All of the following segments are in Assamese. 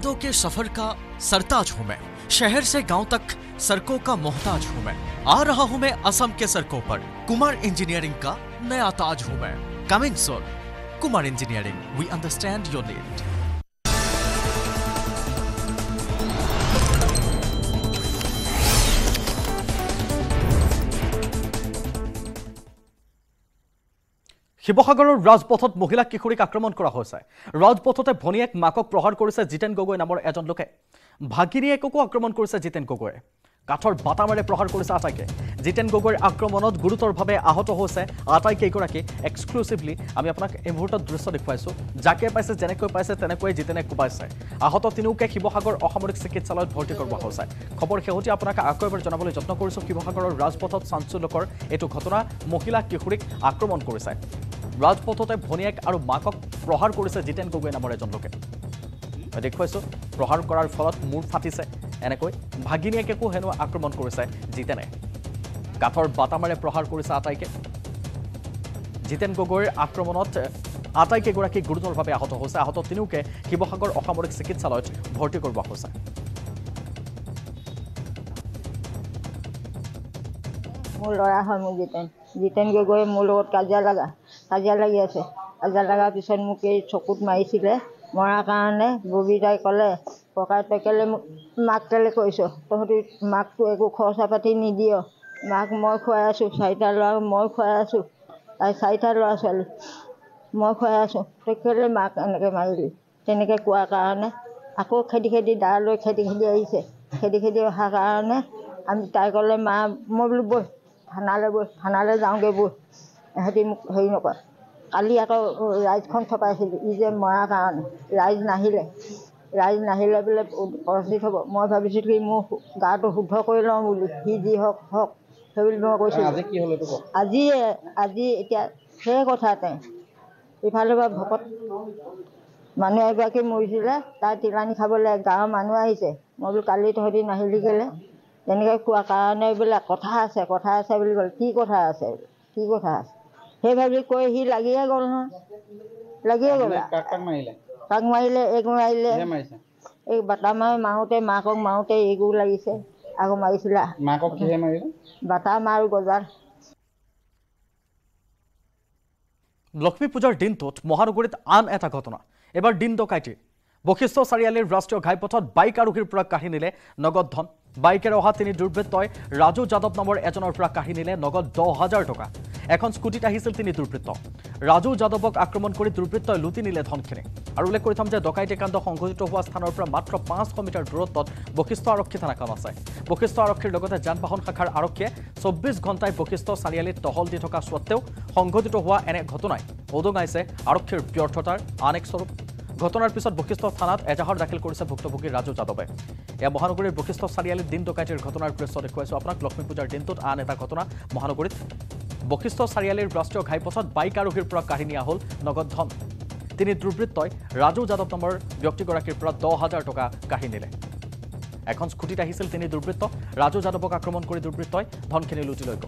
रातों के सफर का सरताज हूं मैं, शहर से गांव तक सड़कों का मोहताज हूं मैं। आ रहा हूं मैं असम के सड़कों पर, कुमार इंजीनियरिंग का नया ताज हूं मैं। Coming soon, Kumar engineering, we understand your need. শিৱসাগৰৰ ৰাজপথত মহিলা কিশোৰীক আক্ৰমণ কৰা হৈছে। ৰাজপথতে ভনীয়েক মাকক প্ৰহাৰ কৰিছে জিতেন গগৈ নামৰ এজন লোকে। ভাগিনীয়েককো আক্ৰমণ কৰিছে জিতেন গগৈয়ে। কাঠৰ বাটামেৰে প্ৰহাৰ কৰিছে আটাইকে। জিতেন গগৈৰ আক্ৰমণত গুৰুতৰভাৱে আহত হৈছে আটাইকেইগৰাকী। এক্সক্লুচিভলি আমি আপোনাক এই মুহূৰ্তত দৃশ্য দেখুৱাইছোঁ। যাকে পাইছে যেনেকৈ পাইছে তেনেকৈ জিতেনে কোবাইছে। আহত তিনিওকে শিৱসাগৰ অসামৰিক চিকিৎসালয়ত ভৰ্তি কৰোৱা হৈছে। খবৰ শেহতীয়া আপোনাক আকৌ এবাৰ জনাবলৈ যত্ন কৰিছোঁ। শিৱসাগৰৰ ৰাজপথত চাঞ্চল্যকৰ এইটো ঘটনা, মহিলা কিশোৰীক আক্ৰমণ কৰিছে। ৰাজপথতে ভনীয়েক আৰু মাকক প্ৰহাৰ কৰিছে জিতেন গগৈ নামৰ এজন লোকে। দেখুৱাইছোঁ প্ৰহাৰ কৰাৰ ফলত মূৰ ফাটিছে। এনেকৈ ভাগিনীয়েককো হেনো আক্ৰমণ কৰিছে জিতেনে। কাঠৰ বাটামেৰে প্ৰহাৰ কৰিছে আটাইকে। জিতেন গগৈৰ আক্ৰমণত আটাইকেইগৰাকী গুৰুতৰভাৱে আহত হৈছে। আহত তিনিওকে শিৱসাগৰ অসামৰিক চিকিৎসালয়ত ভৰ্তি কৰোৱা হৈছে। মোৰ ল'ৰা হয় মোৰ জিতেন গগৈ মোৰ লগত কাজিয়া লাগি আছে। কাজিয়া লগাৰ পিছত মোক এই চকুত মাৰিছিলে। মৰাৰ কাৰণে ববিতাই ক'লে, ককাই তই কেলৈ মাক কেলৈ কৰিছ, তহঁতি মাকটো একো খৰচা পাতি নিদিয়, মাক মই খুৱাই আছোঁ, 4টা ল'ৰা মই খুৱাই আছোঁ, তাই 4টা ল'ৰা ছোৱালী মই খুৱাই আছোঁ, তই কেলৈ মাক এনেকৈ মাৰিলি। তেনেকৈ কোৱাৰ কাৰণে আকৌ খেদি দা লৈ খেদি আহিছে। খেদি অহাৰ কাৰণে তাই ক'লে, মা মই বোলো বৈ থানালৈ যাওঁগৈ বৈ, সিহঁতি মোক হেৰি নকৰে। কালি আকৌ ৰাইজখন চপাইছিলোঁ ই যে মৰাৰ কাৰণে। ৰাইজ নাহিলে বোলে অৰচিত হ'ব। মই ভাবিছোঁ কি মোৰ গাটো শুদ্ধ কৰি লওঁ বুলি, সি যি হওক সেইবুলি মই কৈছিলোঁ। আজি এতিয়া সেই কথাতে ইফালে পৰা ভকত মানুহ এগৰাকী মৰিছিলে, তাই তিলানী খাবলৈ গাঁৱৰ মানুহ আহিছে। মই বোলো কালি তহঁতি নাহিলি কেলৈ, তেনেকৈ কোৱাৰ কাৰণে বোলে কথা আছে বুলি ক'লে। কি কথা আছে সেই ভাবি কৈ সি লাগিয়ে গ'ল নহয়। কাক মাৰিলে, এইক মাৰিলে। এই বাটা মাৰোঁতে মাকক মাৰোঁতে এইকো লাগিছে। আকৌ মাৰিছিলে বাটা মাৰো গজাৰ। লক্ষ্মী পূজাৰ দিনটোত মহানগৰীত আন এটা ঘটনা। এবাৰ দিন ডকাইতি। বশিষ্ঠ চাৰিআলিৰ ৰাষ্ট্ৰীয় ঘাইপথত বাইক আৰোহীৰ পৰা কাঢ়ি নিলে নগদ ধন। বাইকেৰে অহা তিনি দুৰ্বৃত্তই ৰাজু যাদৱ নামৰ এজনৰ পৰা কাঢ়ি নিলে নগদ 10,000 টকা। এখন স্কুটিত আহিছিল তিনি দুৰ্বৃত্ত। ৰাজু যাদৱক আক্ৰমণ কৰি দুৰ্বৃত্তই লুটি নিলে ধনখিনি। আৰু উল্লেখ কৰি থম যে ডকাইতি কাণ্ড সংঘটিত হোৱা স্থানৰ পৰা মাত্ৰ 500 মিটাৰ দূৰত্বত বশিষ্ঠ আৰক্ষী থানাখন আছে। বশিষ্ঠ আৰক্ষীৰ লগতে যান বাহন শাখাৰ আৰক্ষীয়ে 24 ঘণ্টাই বশিষ্ঠ চাৰিআলিত টহল দি থকা স্বত্তেও সংঘটিত হোৱা এনে ঘটনাই উদঙাইছে আৰক্ষীৰ ব্যৰ্থতাৰ আন এক স্বৰূপ। ঘটনাৰ পিছত বশিষ্ঠ থানাত এজাহাৰ দাখিল কৰিছে ভুক্তভোগী ৰাজু যাদৱে। এয়া মহানগৰীৰ বশিষ্ঠ চাৰিআলিত দিন ডকাইতিৰ ঘটনাৰ দৃশ্য দেখুৱাইছোঁ আপোনাক। লক্ষ্মী পূজাৰ দিনটোত আন এটা ঘটনা মহানগৰীত। বশিষ্ঠ চাৰিআলিৰ ৰাষ্ট্ৰীয় ঘাইপথত বাইক আৰোহীৰ পৰা কাঢ়ি নিয়া হ'ল নগদ ধন। তিনি দুৰ্বৃত্তই ৰাজু যাদৱ নামৰ ব্যক্তিগৰাকীৰ পৰা 10,000 টকা কাঢ়ি নিলে। এখন স্কুটিত আহিছিল তিনি দুৰ্বৃত্ত। ৰাজু যাদৱক আক্ৰমণ কৰি দুৰ্বৃত্তই ধনখিনি লুটি লৈ গ'ল।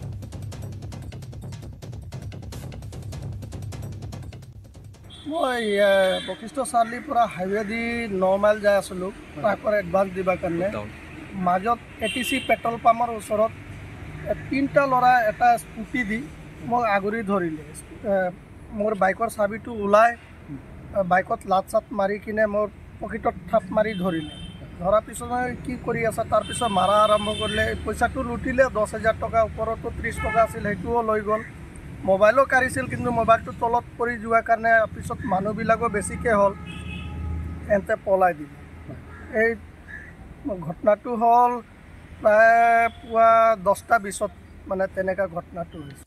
মই বশিষ্ঠ চাৰিআলিৰ পৰা হাইৱে দি 9 মাইল যাই আছিলোঁ ট্ৰাকৰ এডভান্স দিবৰ কাৰণে। মাজত ATC পেট্ৰল পাম্পৰ ওচৰত 3টা ল'ৰা এটা স্কুটি দি মোক আগুৰি ধৰিলে। মোৰ বাইকৰ চাবিটো ওলাই বাইকত লাট চাট মাৰি কিনে মোৰ পকেটত থাপ মাৰি ধৰিলে। ধৰাৰ পিছত কি কৰি আছে, তাৰপিছত মাৰা আৰম্ভ কৰিলে। পইচাটো লুটিলে 10,000 টকা, ওপৰতো 30 টকা আছিল, সেইটোও লৈ গ'ল। মোবাইলো কাঢ়িছিল, কিন্তু মোবাইলটো তলত পৰি যোৱাৰ কাৰণে পিছত মানুহবিলাকো বেছিকৈ হ'ল, এনতে পলাই দিলে। এই ঘটনাটো হ'ল প্ৰায় পুৱা 10টা 20ত মানে তেনেকুৱা ঘটনাটো হৈছে।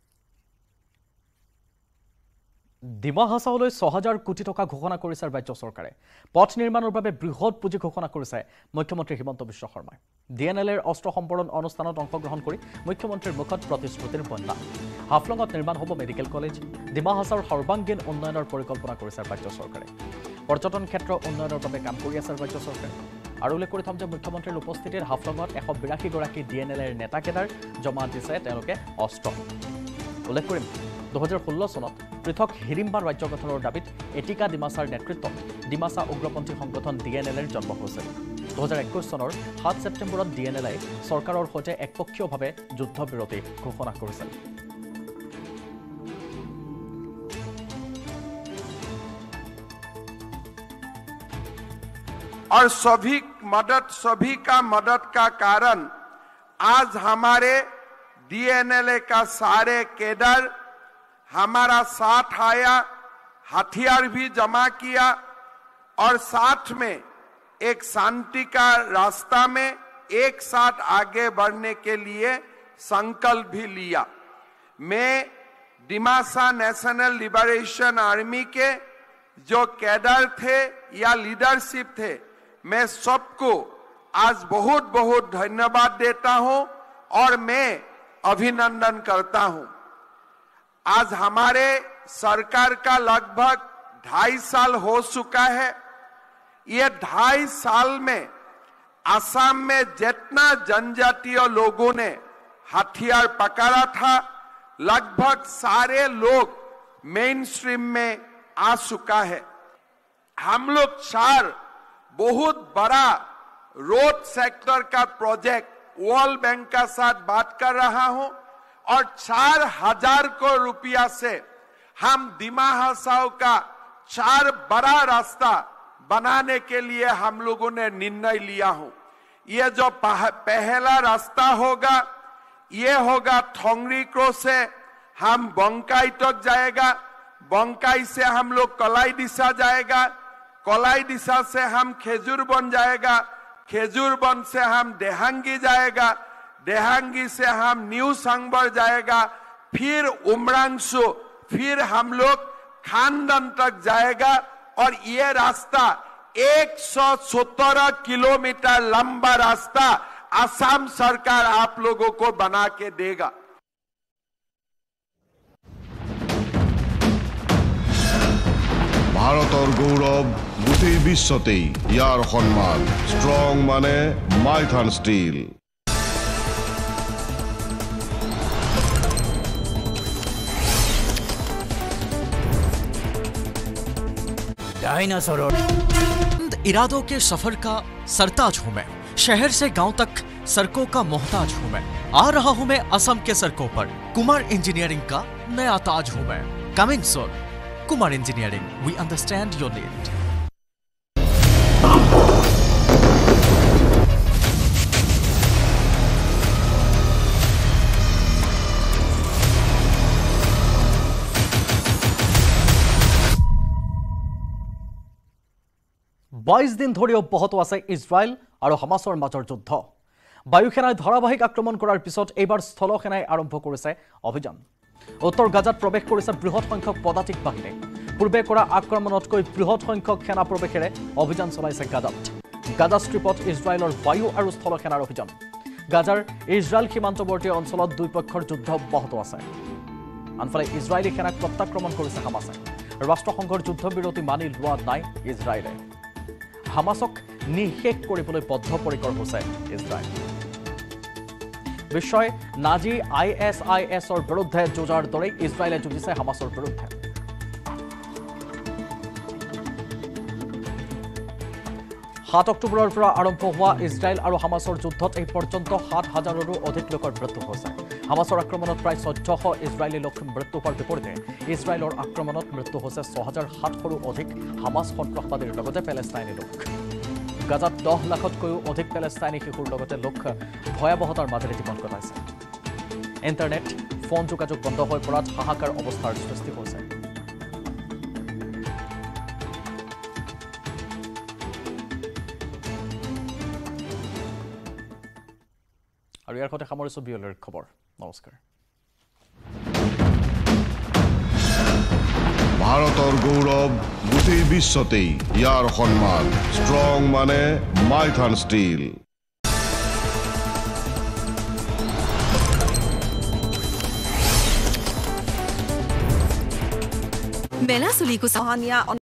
ডিমা হাছাওলৈ 6,000 কোটি টকা ঘোষণা কৰিছে ৰাজ্য চৰকাৰে। পথ নিৰ্মাণৰ বাবে বৃহৎ পুঁজি ঘোষণা কৰিছে মুখ্যমন্ত্ৰী হিমন্ত বিশ্ব শৰ্মাই। DNLৰ অস্ত্ৰ সম্পৰণ অনুষ্ঠানত অংশগ্ৰহণ কৰি মুখ্যমন্ত্ৰীৰ মুখত প্ৰতিশ্ৰুতিৰ বন্যা। হাফলঙত নিৰ্মাণ হ'ব মেডিকেল কলেজ। ডিমা হাছাওৰ সৰ্বাংগীন উন্নয়নৰ পৰিকল্পনা কৰিছে ৰাজ্য চৰকাৰে। পৰ্যটন ক্ষেত্ৰ উন্নয়নৰ বাবে কাম কৰি আছে ৰাজ্য চৰকাৰে। আৰু উল্লেখ কৰি থম যে মুখ্যমন্ত্ৰীৰ উপস্থিতিত হাফলঙত 182গৰাকী DNLৰ নেতাকেইটাৰ জমা দিছে তেওঁলোকে অস্ত্ৰ। উল্লেখ কৰিম 2016 চনত পৃথক হিৰিম্বা ৰাজ্য গঠনৰ দাবীত এটিকা ডিমাছাৰ নেতৃত্বত ডিমাছা উগ্ৰপন্থী সংগঠন DNLৰ জন্ম হৈছিল 2021 চনৰ 7 ছেপ্টেম্বৰত DNLই চৰকাৰৰ সৈতে একপক্ষীয়ভাৱে যুদ্ধবিৰতি ঘোষণা কৰিছিল और सभी का मदद का कारण आज हमारे DNLA का सारे केडर हमारा साथ आया, हथियार भी जमा किया और साथ में एक शांति का रास्ता में एक साथ आगे बढ़ने के लिए संकल्प भी लिया। मैं डिमासा नेशनल लिबरेशन आर्मी के जो कैडर थे या लीडरशिप थे, मैं सबको आज बहुत बहुत धन्यवाद देता हूं और मैं अभिनंदन करता हूं। आज हमारे सरकार का लगभग 2.5 साल हो चुका है। ये 2.5 साल में असम में जितना जनजातीय लोगों ने हथियार पकड़ा था, लगभग सारे लोग मेन स्ट्रीम में आ चुका है। हम लोग 4 बहुत बड़ा रोड सेक्टर का प्रोजेक्ट वर्ल्ड बैंक का साथ बात कर रहा हूं और 4,000 करोड़ रुपया से हम दिमा हसाओ का 4 बड़ा रास्ता बनाने के लिए हम लोगों ने निर्णय लिया हूं। ये जो पहला रास्ता होगा, ये होगा थोंगरी क्रॉस से हम बंकाई तक जाएगा, बंकाई से हम लोग कलाई दिशा जाएगा, कलाई दिशा से हम खेजूर बन जाएगा, खेजूर बन से हम देहांगी जाएगा, देहांगी से हम न्यू सांबर जाएगा, फिर उमरांसु, फिर हम लोग खानदन तक जाएगा और ये रास्ता 117 किलोमीटर लंबा रास्ता असम सरकार आप लोगों को बना के देगा। ভাৰতৰ গৌৰৱ গোটেই বিশ্বতেই ইয়াৰ সন্মান ষ্ট্ৰং মানে মাইথান ষ্টীল डायनासोर इरादों के सफर का सरताज हूं मैं, शहर से गांव तक सड़कों का मोहताज हूं मैं। आ रहा हूं मैं असम के सड़कों पर, कुमार इंजीनियरिंग का नया ताज हूं मैं। Coming soon, Kumar Engineering, we understand your need. বাইশ দিন ধৰি অব্যাহত আছে ইজৰাইল আৰু হামাছৰ মাজৰ যুদ্ধ। বায়ুসেনাই ধাৰাবাহিক আক্ৰমণ কৰাৰ পিছত এইবাৰ স্থলসেনাই আৰম্ভ কৰিছে অভিযান। উত্তৰ গাজাত প্ৰৱেশ কৰিছে বৃহৎ সংখ্যক পদাতিক বাহিনী। পূৰ্বে কৰা আক্ৰমণতকৈ বৃহৎ সংখ্যক সেনা প্ৰৱেশেৰে অভিযান চলাইছে গাজাত। গাজা ষ্ট্ৰীপত ইজৰাইলৰ বায়ু আৰু স্থলসেনাৰ অভিযান। গাজাৰ ইজৰাইল সীমান্তৱৰ্তী অঞ্চলত দুই পক্ষৰ যুদ্ধ অব্যাহত আছে। আনফালে ইজৰাইলী সেনাক প্ৰত্যাক্ৰমণ কৰিছে হামাছে। ৰাষ্ট্ৰসংঘৰ যুদ্ধবিৰতি মানি লোৱা নাই ইজৰাইলে। হামাছক নিঃশেষ কৰিবলৈ বদ্ধপৰিকৰ হৈছে ইজৰাইল। বিশ্বই নাজি ISISৰ বিৰুদ্ধে যুঁজাৰ দৰে ইজৰাইলে যুঁজিছে হামাছৰ বিৰুদ্ধে। 7 অক্টোবৰৰ পৰা আৰম্ভ হোৱা ইজৰাইল আৰু হামাছৰ যুদ্ধত এই পৰ্যন্ত 7,000ৰো অধিক লোকৰ মৃত্যু হৈছে। হামাছৰ আক্ৰমণত প্ৰায় 1400 ইজৰাইলী লোক মৃত্যু হোৱাৰ বিপৰীতে ইজৰাইলৰ আক্ৰমণত মৃত্যু হৈছে 6,700ৰো অধিক হামাছ সন্ত্ৰাসবাদীৰ লগতে পেলেষ্টাইনী লোক। গাজাত 10 লাখতকৈও অধিক পেলেষ্টাইনী শিশুৰ লগতে লোক ভয়াৱহতাৰ মাজেৰে জীৱন কটাইছে। ইণ্টাৰনেট, ফোন যোগাযোগ বন্ধ হৈ পৰাত হাহাকাৰ অৱস্থাৰ সৃষ্টি হৈছে। আৰু ইয়াৰ সৈতে সামৰিছোঁ বিয়লিৰ খবৰ। নমস্কাৰ। ভাৰতৰ গৌৰৱ গোটেই বিশ্বতেই ইয়াৰ সন্মান ষ্ট্ৰং মানে মাইথান ষ্টীল মেলা চুলিকু চহনীয়া